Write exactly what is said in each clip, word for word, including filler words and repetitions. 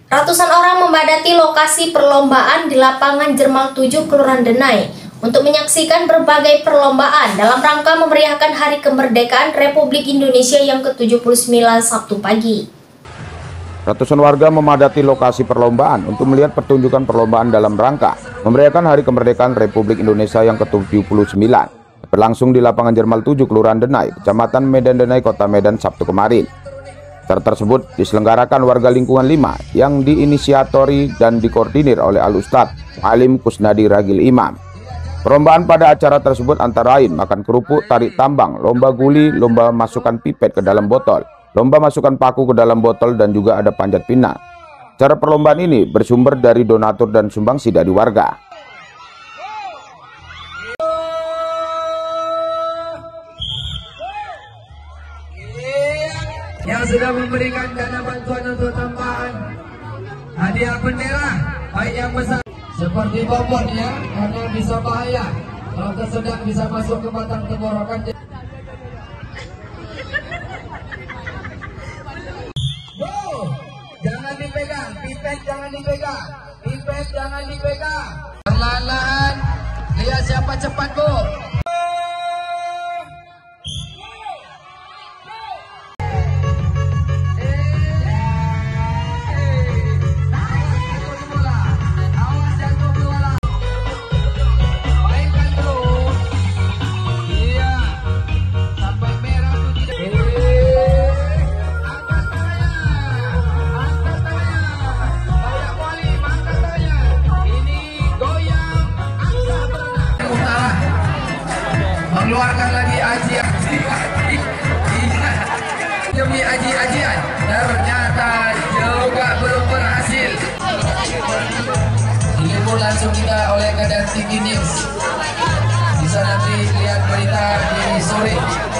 Ratusan orang memadati lokasi perlombaan di lapangan Jermal tujuh, Kelurahan Denai untuk menyaksikan berbagai perlombaan dalam rangka memeriahkan Hari Kemerdekaan Republik Indonesia yang ke tujuh puluh sembilan Sabtu pagi. Ratusan warga memadati lokasi perlombaan untuk melihat pertunjukan perlombaan dalam rangka memeriahkan Hari Kemerdekaan Republik Indonesia yang ke tujuh puluh sembilan. Berlangsung di lapangan Jermal tujuh, Kelurahan Denai, Kecamatan Medan Denai, Kota Medan, Sabtu kemarin. Acara tersebut diselenggarakan warga lingkungan lima yang diinisiatori dan dikoordinir oleh Al-Ustadz Alim Kusnadi Ragil Imam. Perlombaan pada acara tersebut antara lain makan kerupuk, tarik tambang, lomba guli, lomba masukkan pipet ke dalam botol, lomba masukkan paku ke dalam botol, dan juga ada panjat pinang. Cara perlombaan ini bersumber dari donatur dan sumbangsi dari warga. Yang sudah memberikan dana bantuan untuk tambahan hadiah bendera, baik yang besar seperti bobot ya, karena bisa bahaya kalau tersedak, bisa masuk ke batang tenggorokan. Go, jangan dipegang, pipet jangan dipegang, pipet jangan dipegang. Perlahan-lahan, lihat siapa cepat go. Mengeluarkan lagi aji-aji demi aji-ajian, ternyata juga belum berhasil. Diliput langsung kita oleh Kadar Tinggi News. Bisa nanti lihat berita di sore.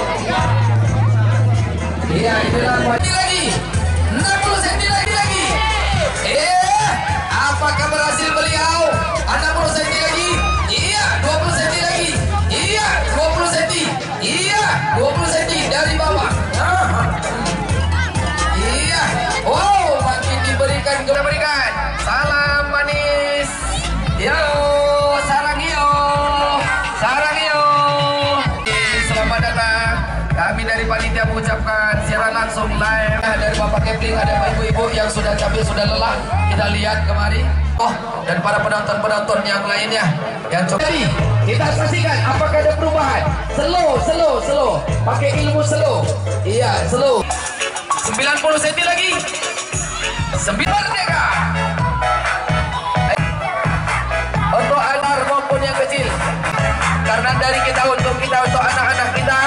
Iya, itulah lagi enam puluh senti lagi lagi. Eh, apakah berhasil beliau? enam puluh senti lagi. Iya, dua puluh senti lagi. Iya, dua puluh senti. Iya, dua puluh senti dari bawah. Iya. Wow, makin diberikan diberikan. Salam manis. Yo, sarang yo. Sarang yo. Oke, selamat datang. Kami dari panitia mengucapkan siaran langsung live dari Bapak Kepling, ada ibu-ibu yang sudah capek, sudah lelah. Kita lihat kemari. Oh, dan para penonton-penonton yang lainnya yang coba. Jadi, kita saksikan apakah ada perubahan. Slow, slow, slow. Pakai ilmu slow. Iya, slow. sembilan puluh senti lagi. sembilan merdeka. Untuk anak maupun yang kecil. Karena dari kita untuk kita untuk anak-anak kita.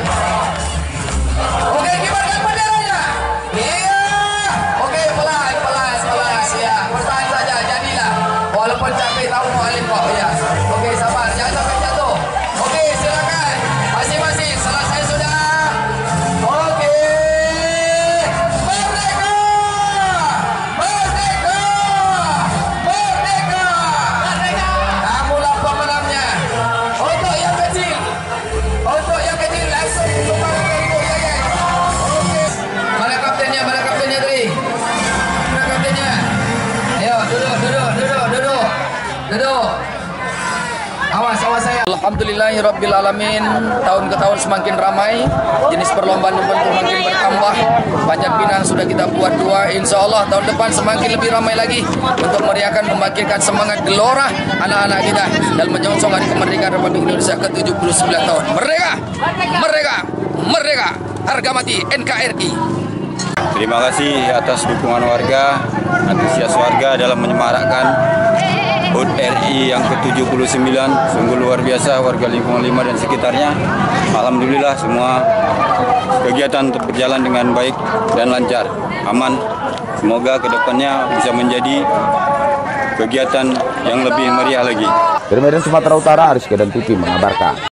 Oke, gimana benderanya? Iya. Oke, pelan, pelan, pelan. Ya, bertahan saja, jadilah. Walaupun capek tahu mau alim kok. Ya. Oke, sabar, jangan sampai jatuh. Oke, silakan. Masing-masing selesai sudah. Oke. Merdeka! Merdeka! Merdeka! Merdeka! Kamulah pemenangnya. Untuk yang kecil. Untuk yang kecil langsung sumbang ke ibu ya, ya. Oke. Mana kaptennya? Mana kaptennya tadi? Mana kaptennya? Ayo, duduk, duduk, duduk, duduk. Duduk. Awas, awas saya. Alhamdulillahirrabbilalamin. Tahun ke tahun semakin ramai. Jenis perlombaan pun semakin bertambah. Panjat pinang sudah kita buat dua. Insya Allah tahun depan semakin lebih ramai lagi untuk meriahkan, membangkitkan semangat gelora anak-anak kita dalam menyongsong Hari Kemerdekaan Republik Indonesia ke tujuh puluh sembilan tahun. Merdeka! Merdeka! Merdeka! Harga mati N K R I. Terima kasih atas dukungan warga, antusias warga dalam menyemarakkan H U T R I yang ke tujuh puluh sembilan. Sungguh luar biasa warga lingkungan lima dan sekitarnya. Alhamdulillah semua kegiatan berjalan dengan baik dan lancar, aman. Semoga kedepannya bisa menjadi kegiatan yang lebih meriah lagi. Dari Medan, Sumatera Utara, Aris Kedan T V mengabarkan.